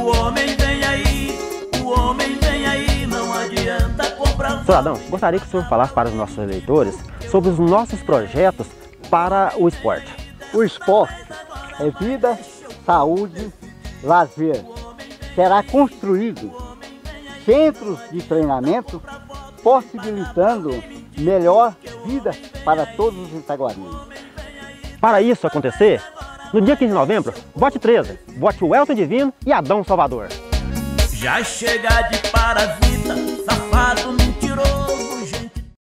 O homem vem aí, não adianta comprar. Senhor Adão, gostaria que o senhor falasse para os nossos eleitores sobre os nossos projetos para o esporte. O esporte é vida, saúde, lazer. Será construído centros de treinamento, possibilitando melhor vida para todos os itaguarinos. Para isso acontecer, no dia 15 de novembro, vote 13, vote o Elton Divino e Adão Salvador. Já chega de parasita, safado.